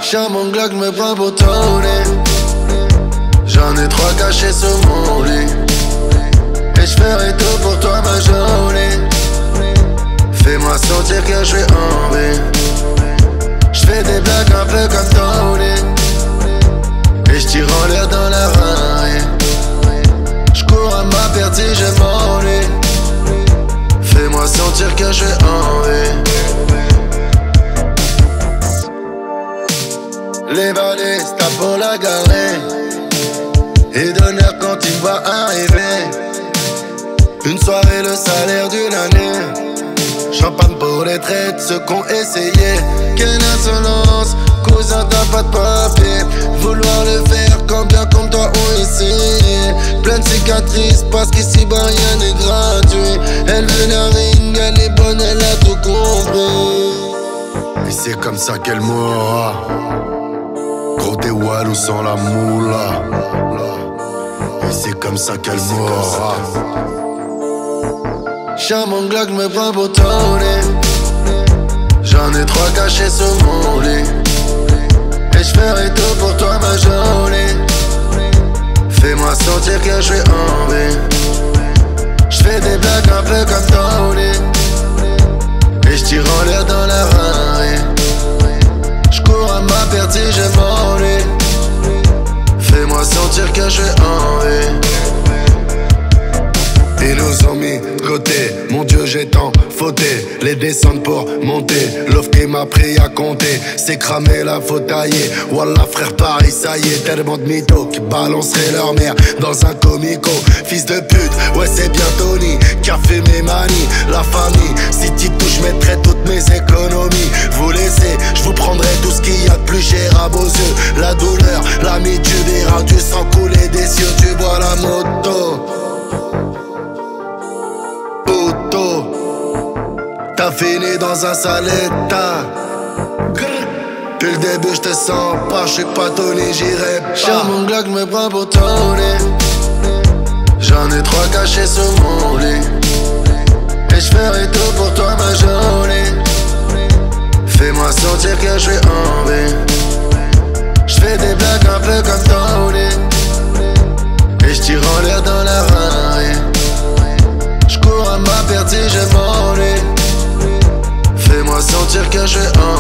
J'suis mon Glock me prend pour tourner. J'en ai 3 cachés sur mon lit. Et j'ferai tout pour toi ma journée. Fais-moi sentir que j'suis en vie. J'fais des blagues un peu comme Tony. Et j'tire en l'air dans la rue. J'cours à ma perte si je m'ennuie. Fais-moi sentir que j'suis en vie. Les valises, t'as pour la garer. Et d'honneur quand il va arriver. Une soirée, le salaire d'une année. Champagne pour les traites, ceux qu'on essayé. Quelle insolence, cousin t'as pas de papier. Vouloir le faire quand bien comme toi ont essayé. Plein de cicatrices parce qu'ici bas rien n'est gratuit. Elle veut la ring, elle est bonne, elle a tout compris. Et c'est comme ça qu'elle mourra. Gros t'es walou sans la moula. Et c'est comme ça qu'elle mourra. J'suis mon Glock me prend pour tourner. J'en ai 3 cachés sur mon lit. Et j'ferai tout pour toi ma journée. Fais-moi sentir que j'suis en vie. J'fais des blagues un peu comme Tony. Et j'tire en l'air dans la rue. J'cours à ma perte si je m'ennuie. Fais-moi sentir que j'suis en vie. Ils nous ont mis de côté, mon Dieu j'ai tant fauté. Les descentes pour monter, l'offre qui m'a pris à compter. C'est cramé la faute taillée, Wallah frère Paris ça y est. Tellement de mythos qui balanceraient leur mère dans un comico. Fils de pute, ouais c'est bien Tony qui a fait mes manies. La famille, si t'y touches mettrai toutes mes économies. Vous laissez, je vous prendrai tout ce qu'il y a de plus cher à vos yeux. La douleur, l'ami tu verras du sang couler des cieux. Tu vois la moto. T'as fini dans un sale état. Depuis le début j'te sens pas, j'suis pas Tony, j'irai pas. J'suis mon Glock me prend pour Tony. J'en ai 3 cachés sur mon lit. Et j'ferai tout pour toi ma journée. Fais-moi sentir que j'suis en vie. J'fais des blagues un peu comme Tony. Et j'tire en l'air dans la rue. J'cours à ma perte si je m'ennuie. Fais-moi sentir que je suis en